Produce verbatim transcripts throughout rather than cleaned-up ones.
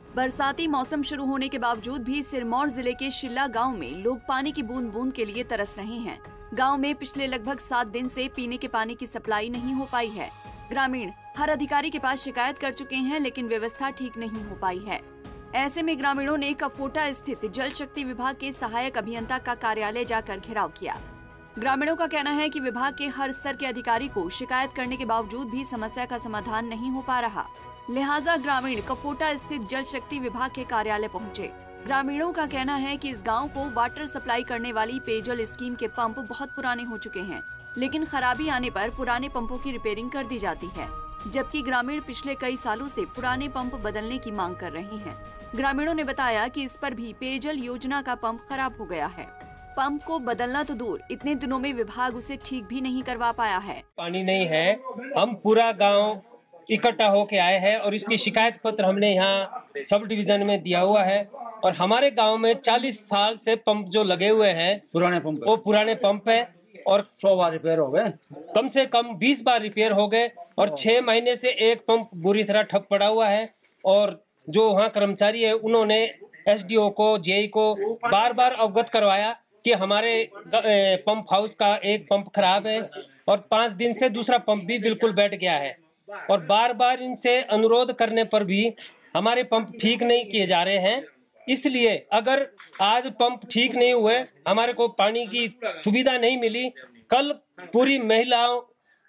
बरसाती मौसम शुरू होने के बावजूद भी सिरमौर जिले के शिल्ला गांव में लोग पानी की बूंद बूंद के लिए तरस रहे हैं। गांव में पिछले लगभग सात दिन से पीने के पानी की सप्लाई नहीं हो पाई है। ग्रामीण हर अधिकारी के पास शिकायत कर चुके हैं, लेकिन व्यवस्था ठीक नहीं हो पाई है। ऐसे में ग्रामीणों ने कफोटा स्थित जल शक्ति विभाग के सहायक अभियंता का कार्यालय जाकर घेराव किया। ग्रामीणों का कहना है कि विभाग के हर स्तर के अधिकारी को शिकायत करने के बावजूद भी समस्या का समाधान नहीं हो पा रहा। लिहाजा ग्रामीण कफोटा स्थित जल शक्ति विभाग के कार्यालय पहुंचे। ग्रामीणों का कहना है कि इस गांव को वाटर सप्लाई करने वाली पेयजल स्कीम के पंप बहुत पुराने हो चुके हैं, लेकिन खराबी आने पर पुराने पंपों की रिपेयरिंग कर दी जाती है, जबकि ग्रामीण पिछले कई सालों से पुराने पंप बदलने की मांग कर रहे हैं। ग्रामीणों ने बताया कि इस पर भी पेयजल योजना का पंप खराब हो गया है। पंप को बदलना तो दूर, इतने दिनों में विभाग उसे ठीक भी नहीं करवा पाया है। पानी नहीं है, हम पूरा गांव इकट्ठा होके आए हैं और इसकी शिकायत पत्र हमने यहाँ सब डिवीजन में दिया हुआ है। और हमारे गांव में चालीस साल से पंप जो लगे हुए हैं पुराने पंप वो पुराने पंप है और सौ बार रिपेयर हो गए, कम से कम बीस बार रिपेयर हो गए और छह महीने से एक पंप बुरी तरह ठप पड़ा हुआ है। और जो वहाँ कर्मचारी है उन्होंने एसडीओ को, जेई को बार बार अवगत करवाया कि हमारे पंप हाउस का एक पंप खराब है और पाँच दिन से दूसरा पंप भी बिल्कुल बैठ गया है। और बार बार इनसे अनुरोध करने पर भी हमारे पंप ठीक नहीं किए जा रहे हैं। इसलिए अगर आज पंप ठीक नहीं हुए, हमारे को पानी की सुविधा नहीं मिली, कल पूरी महिलाओं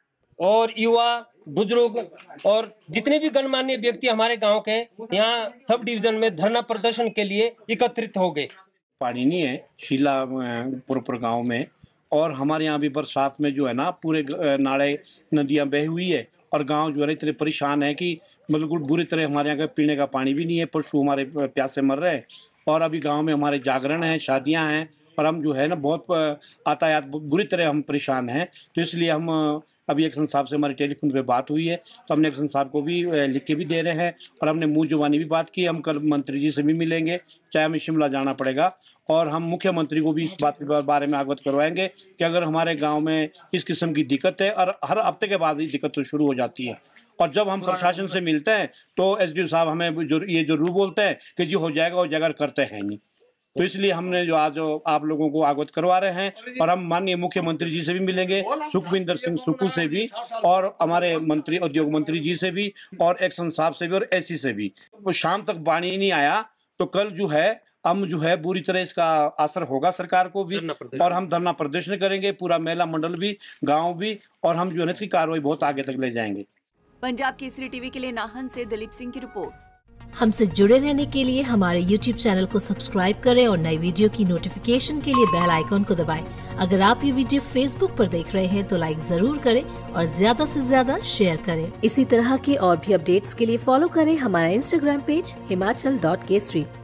और युवा, बुजुर्ग और जितने भी गणमान्य व्यक्ति हमारे गांव के यहाँ सब डिवीजन में धरना प्रदर्शन के लिए एकत्रित हो गए। पानी नहीं है शिला पुरपुर गांव में, और हमारे यहाँ भी बरसात में जो है ना पूरे नाले नदियाँ बह हुई है और गांव जो है इतने परेशान है कि बिल्कुल बुरी तरह हमारे यहाँ का पीने का पानी भी नहीं है। पशु हमारे प्यासे मर रहे हैं और अभी गांव में हमारे जागरण हैं, शादियां हैं और हम जो है ना बहुत यातायात बुरी तरह हम परेशान हैं। तो इसलिए हम अभी एक्शन साहब से हमारी टेलीफोन पे बात हुई है, तो हमने एक्शन साहब को भी लिख के भी दे रहे हैं और हमने मुँह जुबानी भी बात की। हम कल मंत्री जी से भी मिलेंगे, चाहे हमें शिमला जाना पड़ेगा, और हम मुख्यमंत्री को भी इस बात के बारे में अवगत करवाएंगे कि अगर हमारे गांव में इस किस्म की दिक्कत है और हर हफ्ते के बाद ही दिक्कत तो शुरू हो जाती है, और जब हम प्रशासन से मिलते हैं तो एसडीओ साहब हमें जो ये जरूर बोलते हैं कि जी हो जाएगा हो जाएगा, करते हैं नहीं। तो इसलिए हमने जो आज आप लोगों को अवगत करवा रहे हैं और हम माननीय मुख्यमंत्री जी से भी मिलेंगे, सुखविंदर सिंह सुक्खू से भी, और हमारे मंत्री उद्योग मंत्री जी से भी, और एक्शन साहब से भी, और एसी से भी। वो शाम तक पानी नहीं आया तो कल जो है हम जो है बुरी तरह इसका असर होगा सरकार को भी, और हम धरना प्रदर्शन करेंगे, पूरा महिला मंडल भी, गांव भी, और हम जो है इसकी कार्रवाई बहुत आगे तक ले जाएंगे। पंजाब केसरी टीवी के लिए नाहन से दिलीप सिंह की रिपोर्ट। हमसे जुड़े रहने के लिए हमारे यूट्यूब चैनल को सब्सक्राइब करें और नई वीडियो की नोटिफिकेशन के लिए बेल आइकॉन को दबाएं। अगर आप ये वीडियो फेसबुक पर देख रहे हैं तो लाइक जरूर करें और ज्यादा से ज्यादा शेयर करें। इसी तरह के और भी अपडेट्स के लिए फॉलो करें हमारा Instagram page Himachal dot Kesari.